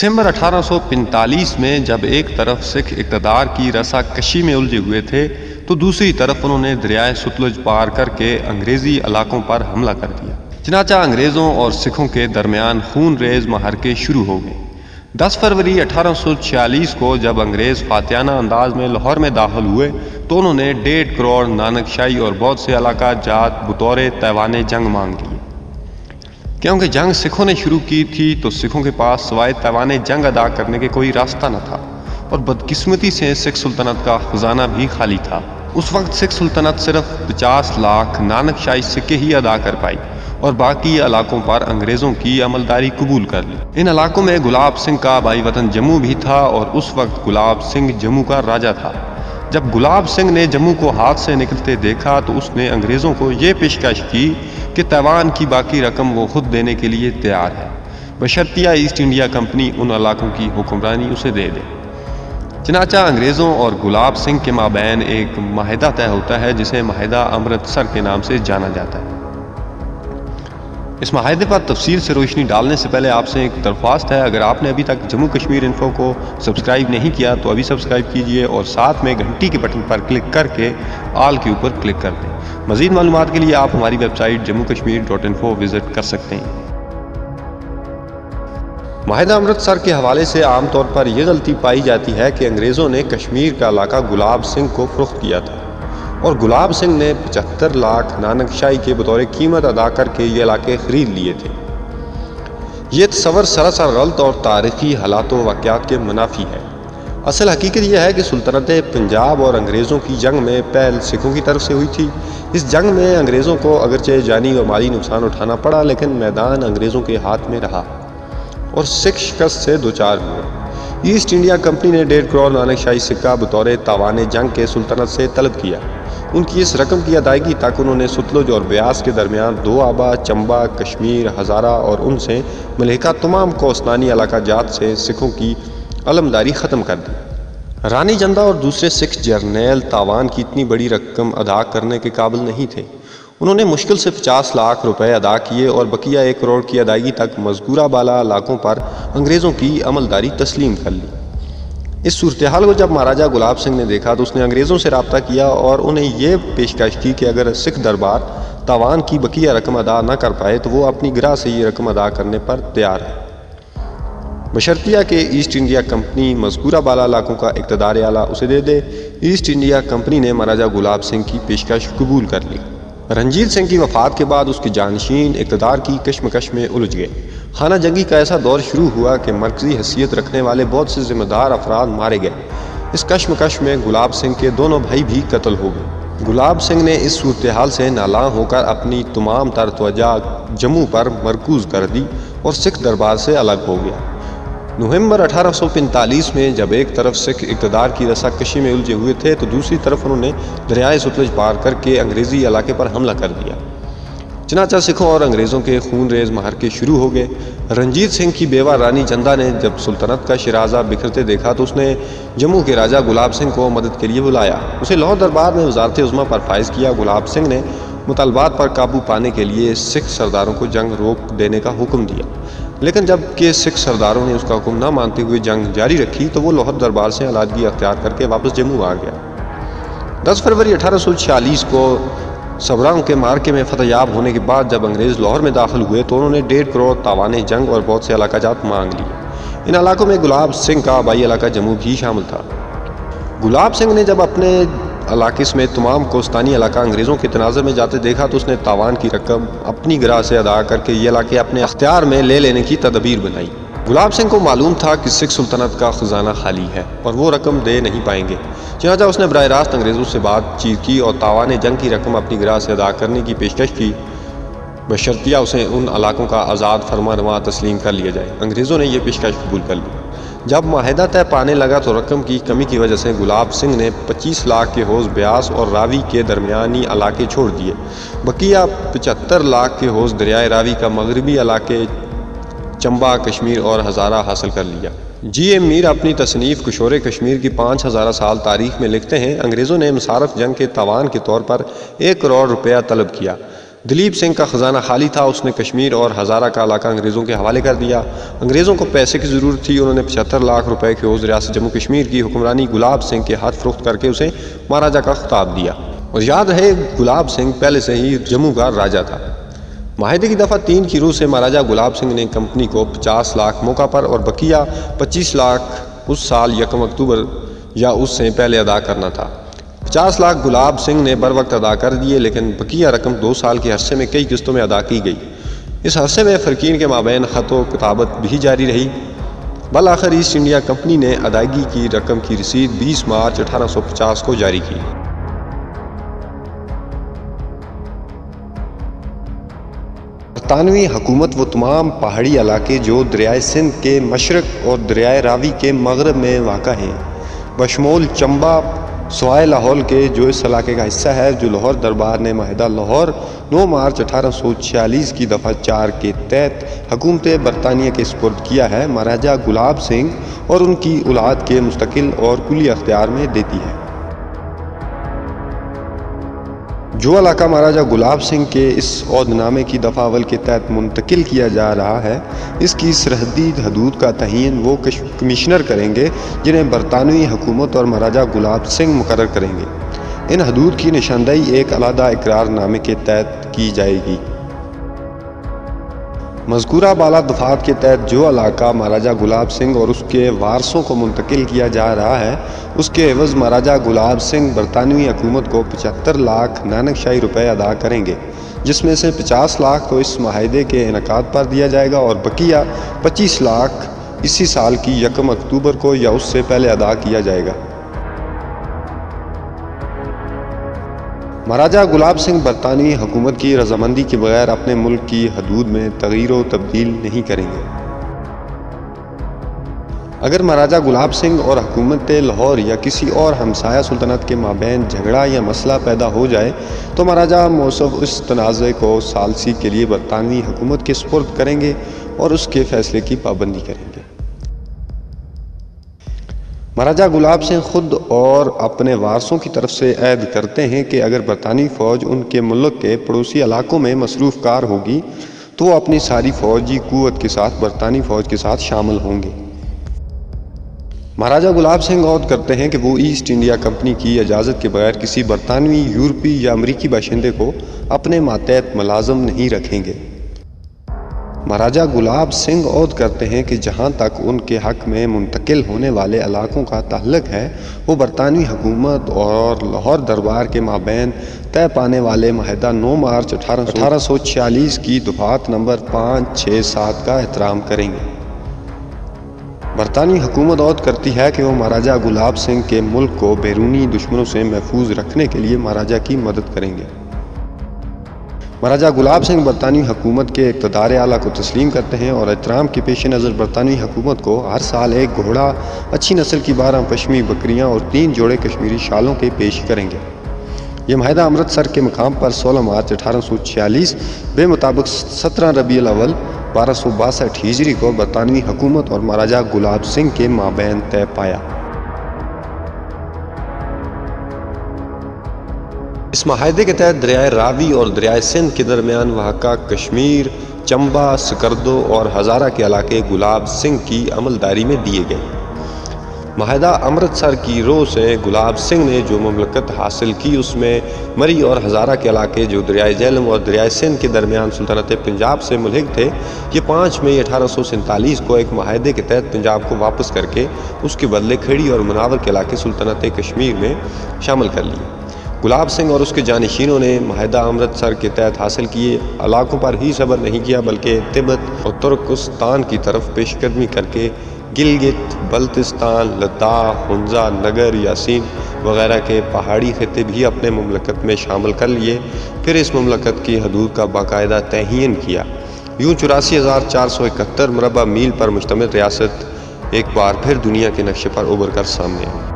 دسمبر 1845 میں جب ایک طرف سکھ اقتدار کی رسا کشی میں الجھے ہوئے تھے تو دوسری طرف انہوں نے دریائے ستلج پار کر کے انگریزی علاقوں پر حملہ کر دیا۔ چنانچہ انگریزوں اور سکھوں کے درمیان خون ریز معرکے شروع ہو گئے۔ 10 فروری 1846 کو جب انگریز فاتحانہ انداز میں لاہور میں داخل ہوئے تو انہوں نے 1.5 کروڑ نانک شاہی اور بہت سے علاقہ جات بطور تیوان جنگ مانگ لیے۔ کیونکہ جنگ سکھوں نے شروع کی تھی تو سکھوں کے پاس سوائے تیوان جنگ ادا کرنے کے کوئی راستہ نہ تھا، اور بدقسمتی سے سکھ سلطنت کا خزانہ بھی خالی تھا۔ اس وقت سکھ سلطنت صرف 50 لاکھ نانک شاہی سکے ہی ادا کر پائی اور باقی علاقوں پر انگریزوں کی عملداری قبول کر لی۔ ان علاقوں میں گلاب سنگھ کا بھائی وطن جموں بھی تھا اور اس وقت گلاب سنگھ جموں کا راجا تھا۔ جب گلاب سنگھ نے جموں کو ہاتھ سے نکلتے دیکھا تو اس نے انگریزوں کو یہ پیشکش کی کہ تیوان کی باقی رقم وہ خود دینے کے لیے تیار ہے، بشرطیہ ایسٹ انڈیا کمپنی ان علاقوں کی حکمرانی اسے دے دے۔ چنانچہ انگریزوں اور گلاب سنگھ کے مابین ایک معاہدہ طے ہوتا ہے جسے معاہدہ امرتسر کے نام سے جانا جاتا ہے۔ اس معاہدے پر تفصیل سے روشنی ڈالنے سے پہلے آپ سے ایک درخواست ہے، اگر آپ نے ابھی تک جموں کشمیر انفو کو سبسکرائب نہیں کیا تو ابھی سبسکرائب کیجئے اور ساتھ میں گھنٹی کے بٹن پر کلک کر کے آل کے اوپر کلک کر دیں۔ مزید معلومات کے لیے آپ ہماری ویب سائٹ jammuokashmir.info وزٹ کر سکتے ہیں۔ معاہدہ امرتسر کے حوالے سے عام طور پر یہ غلطی پائی جاتی ہے کہ انگریزوں نے کشمیر کا علاقہ گلاب سنگھ کو فروخت کیا تھا اور گلاب سنگھ نے 75 لاکھ نانک شاہی کے بطور قیمت ادا کر کے یہ علاقے خرید لیے تھے۔ یہ تصور سراسر غلط اور تاریخی حالات و واقعات کے منافی ہے۔ اصل حقیقت یہ ہے کہ سلطنت پنجاب اور انگریزوں کی جنگ میں پہل سکھوں کی طرف سے ہوئی تھی۔ اس جنگ میں انگریزوں کو اگرچہ جانی اور مالی نقصان اٹھانا پڑا، لیکن میدان انگریزوں کے ہاتھ میں رہا اور سکھ شکست سے دوچار ہوئے۔ ایسٹ انڈیا کمپنی نے 1.5 کروڑ نانک شاہی سکہ بطور تاوان جنگ کے سلطنت سے طلب کیا۔ ان کی اس رقم کی ادائیگی تک انہوں نے ستلج اور بیاس کے درمیان دوآبا، چمبا، کشمیر، ہزارہ اور ان سے ملحقہ تمام کوستانی علاقہ جات سے سکھوں کی علمداری ختم کر دی۔ رانی جندہ اور دوسرے سکھ جرنیل تاوان کی اتنی بڑی رقم ادا کرنے کے قابل نہیں تھے۔ انہوں نے مشکل سے 50 لاکھ روپے ادا کیے اور بقیہ 1 کروڑ کی ادائیگی تک مذکورہ بالا علاقوں پر انگریزوں کی عملداری تسلیم کر لی۔ اس صورتحال کو جب مہاراجہ گلاب سنگھ نے دیکھا تو اس نے انگریزوں سے رابطہ کیا اور انہیں یہ پیشکش کی کہ اگر سکھ دربار تاوان کی بقیہ رقم ادا نہ کر پائے تو وہ اپنی گراں سے یہ رقم ادا کرنے پر تیار ہے، بشرطیہ کہ ایسٹ انڈیا کمپنی مذکورہ بالا علاقوں کا اقتدار اعلیٰ اسے دے دے۔ ایسٹ انڈیا کمپنی نے مہاراجہ گلاب سنگھ کی پیشکش قبول کر لی۔ رنجیت سنگھ کی وفات کے بعد اس کے جانشین اقتدار کی کشمکش میں الجھ گئے۔ خانہ جنگی کا ایسا دور شروع ہوا کہ مرکزی حیثیت رکھنے والے بہت سے ذمہ دار افراد مارے گئے۔ اس کشمکش میں گلاب سنگھ کے دونوں بھائی بھی قتل ہو گئے۔ گلاب سنگھ نے اس صورتحال سے نالاں ہو کر اپنی تمام تر توجہ جموں پر مرکوز کر دی اور سکھ دربار سے الگ ہو گیا۔ نومبر 1845 میں جب ایک طرف سکھ اقتدار کی رسا کشی میں الجھے ہوئے تھے تو دوسری طرف انہوں نے دریائے ستلج پار کر کے انگریزی علاقے پر حملہ کر دیا۔ چنانچہ سکھوں اور انگریزوں کے خون ریز معرکے شروع ہو گئے۔ رنجیت سنگھ کی بیوہ رانی جندہ نے جب سلطنت کا شیرازہ بکھرتے دیکھا تو اس نے جموں کے راجہ گلاب سنگھ کو مدد کے لیے بلایا، اسے لاہور دربار میں وزارت عظمیٰ پر فائز کیا۔ گلاب سنگھ نے مطالبات پر قابو پانے کے لیے سکھ سرداروں کو جنگ روک دینے کا حکم دیا، لیکن جب کہ سکھ سرداروں نے اس کا حکم نہ مانتے ہوئے جنگ جاری رکھی تو وہ لاہور دربار سے علیحدگی اختیار کر کے واپس جموں آ گیا۔ 10 فروری 1846 کو سبراؤں کے معرکے میں فتح یاب ہونے کے بعد جب انگریز لاہور میں داخل ہوئے تو انہوں نے 1.5 کروڑ تاوان جنگ اور بہت سے علاقہ جات مانگ لیے۔ ان علاقوں میں گلاب سنگھ کا آبائی علاقہ جموں بھی شامل تھا۔ گلاب سنگھ نے جب اپنے علاقے سمیت تمام کوستانی علاقہ انگریزوں کے تناظر میں جاتے دیکھا تو اس نے تاوان کی رقم اپنی گراں سے ادا کر کے یہ علاقے اپنے اختیار میں لے لینے کی تدبیر بنائی۔ گلاب سنگھ کو معلوم تھا کہ سکھ سلطنت کا خزانہ خالی ہے اور وہ رقم دے نہیں پائیں گے، چنانچہ اس نے براہ راست انگریزوں سے بات چیت کی اور تاوان جنگ کی رقم اپنی گراں سے ادا کرنے کی پیشکش کی، بشرطیہ اسے ان علاقوں کا آزاد فرما رواں تسلیم کر لیا جائے۔ انگریزوں نے یہ پیشکش قبول کر لی۔ جب معاہدہ طے پانے لگا تو رقم کی کمی کی وجہ سے گلاب سنگھ نے 25 لاکھ کے حوض بیاس اور راوی کے درمیانی علاقے چھوڑ دیے، بقیہ 75 لاکھ کے حوض دریائے راوی کا مغربی علاقے چمبا، کشمیر اور ہزارہ حاصل کر لیا۔ جی ایم میر اپنی تصنیف کشور کشمیر کی 5000 سال تاریخ میں لکھتے ہیں، انگریزوں نے مصارف جنگ کے تاوان کے طور پر 1 کروڑ روپیہ طلب کیا، دلیپ سنگھ کا خزانہ خالی تھا، اس نے کشمیر اور ہزارہ کا علاقہ انگریزوں کے حوالے کر دیا۔ انگریزوں کو پیسے کی ضرورت تھی، انہوں نے 75 لاکھ روپے کی عوض ریاست جموں کشمیر کی حکمرانی گلاب سنگھ کے ہاتھ فروخت کر کے اسے مہاراجہ کا خطاب دیا۔ اور یاد رہے گلاب سنگھ پہلے سے ہی جموں کا راجہ تھا۔ معاہدے کی دفعہ 3 کی روح سے مہاراجہ گلاب سنگھ نے کمپنی کو 50 لاکھ موقع پر اور بقیہ 25 لاکھ اس سال 1 اکتوبر یا اس سے پہلے ادا کرنا تھا۔ 50 لاکھ گلاب سنگھ نے بر وقت ادا کر دیے، لیکن بقیہ رقم 2 سال کے عرصے میں کئی قسطوں میں ادا کی گئی۔ اس عرصے میں فریقین کے مابین خط و کتابت بھی جاری رہی۔ بالآخر ایسٹ انڈیا کمپنی نے ادائیگی کی رقم کی رسید 20 مارچ 1850 کو جاری کی۔ برطانوی حکومت وہ تمام پہاڑی علاقے جو دریائے سندھ کے مشرق اور دریائے راوی کے مغرب میں واقع ہیں، بشمول چمبا سوائے لاہور کے، جو اس علاقے کا حصہ ہے، جو لاہور دربار نے معاہدہ لاہور 9 مارچ 1846 کی دفعہ 4 کے تحت حکومت برطانیہ کے سپرد کیا ہے، مہاراجہ گلاب سنگھ اور ان کی اولاد کے مستقل اور کلی اختیار میں دیتی ہے۔ جو علاقہ مہاراجہ گلاب سنگھ کے اس عہد نامے کی دفعہ اول کے تحت منتقل کیا جا رہا ہے، اس کی سرحدی حدود کا تعین وہ کمشنر کریں گے جنہیں برطانوی حکومت اور مہاراجہ گلاب سنگھ مقرر کریں گے۔ ان حدود کی نشاندہی ایک علیحدہ اقرار نامے کے تحت کی جائے گی۔ مذکورہ بالا دفعات کے تحت جو علاقہ مہاراجہ گلاب سنگھ اور اس کے وارثوں کو منتقل کیا جا رہا ہے، اس کے عوض مہاراجہ گلاب سنگھ برطانوی حکومت کو 75 لاکھ نانک شاہی روپے ادا کریں گے، جس میں سے 50 لاکھ تو اس معاہدے کے انعقاد پر دیا جائے گا اور بقیہ 25 لاکھ اسی سال کی 1 اکتوبر کو یا اس سے پہلے ادا کیا جائے گا۔ مہاراجہ گلاب سنگھ برطانوی حکومت کی رضامندی کے بغیر اپنے ملک کی حدود میں تغییر و تبدیل نہیں کریں گے۔ اگر مہاراجہ گلاب سنگھ اور حکومت لاہور یا کسی اور ہمسایہ سلطنت کے مابین جھگڑا یا مسئلہ پیدا ہو جائے تو مہاراجہ موصوف اس تنازع کو ثالثی کے لیے برطانوی حکومت کے سپرد کریں گے اور اس کے فیصلے کی پابندی کریں گے۔ مہاراجہ گلاب سنگھ خود اور اپنے وارثوں کی طرف سے عہد کرتے ہیں کہ اگر برطانوی فوج ان کے ملک کے پڑوسی علاقوں میں مصروف کار ہوگی تو وہ اپنی ساری فوجی قوت کے ساتھ برطانوی فوج کے ساتھ شامل ہوں گے۔ مہاراجہ گلاب سنگھ عہد کرتے ہیں کہ وہ ایسٹ انڈیا کمپنی کی اجازت کے بغیر کسی برطانوی، یورپی یا امریکی باشندے کو اپنے ماتحت ملازم نہیں رکھیں گے۔ مہاراجہ گلاب سنگھ عہد کرتے ہیں کہ جہاں تک ان کے حق میں منتقل ہونے والے علاقوں کا تعلق ہے، وہ برطانوی حکومت اور لاہور دربار کے مابین طے پانے والے معاہدہ 9 مارچ 1846 کی دفعات نمبر 5، 6، 7 کا احترام کریں گے۔ برطانوی حکومت عہد کرتی ہے کہ وہ مہاراجہ گلاب سنگھ کے ملک کو بیرونی دشمنوں سے محفوظ رکھنے کے لیے مہاراجہ کی مدد کریں گے۔ مہاراجہ گلاب سنگھ برطانوی حکومت کے اقتدار اعلیٰ کو تسلیم کرتے ہیں اور احترام کے پیش نظر برطانوی حکومت کو ہر سال 1 گھوڑا، اچھی نسل کی 12 پشمی بکریاں اور 3 جوڑے کشمیری شالوں کے پیش کریں گے۔ یہ معاہدہ امرتسر کے مقام پر 16 مارچ 1846 بے مطابق 17 ربیع الاول 1262 ہجری کو برطانوی حکومت اور مہاراجہ گلاب سنگھ کے مابین طے پایا۔ اس معاہدے کے تحت دریائے راوی اور دریائے سندھ کے درمیان واقع کشمیر، چمبا، سکردو اور ہزارہ کے علاقے گلاب سنگھ کی عملداری میں دیے گئے۔ معاہدہ امرتسر کی روح سے گلاب سنگھ نے جو مملکت حاصل کی، اس میں مری اور ہزارہ کے علاقے جو دریائے جہلم اور دریائے سندھ کے درمیان سلطنت پنجاب سے ملحق تھے، یہ 5 مئی 1847 کو ایک معاہدے کے تحت پنجاب کو واپس کر کے اس کے بدلے کھیڑی اور مناور کے علاقے سلطنت کشمیر میں شامل کر لیے۔ گلاب سنگھ اور اس کے جانشینوں نے معاہدہ امرتسر کے تحت حاصل کیے علاقوں پر ہی صبر نہیں کیا، بلکہ تبت اور ترکستان کی طرف پیش قدمی کر کے گلگت، بلتستان، لداخ، ہنزا، نگر، یاسین وغیرہ کے پہاڑی خطے بھی اپنے مملکت میں شامل کر لیے۔ پھر اس مملکت کی حدود کا باقاعدہ تعین کیا۔ یوں 84,471 مربع میل پر مشتمل ریاست ایک بار پھر دنیا کے نقشے پر ابھر کر سامنے آئی۔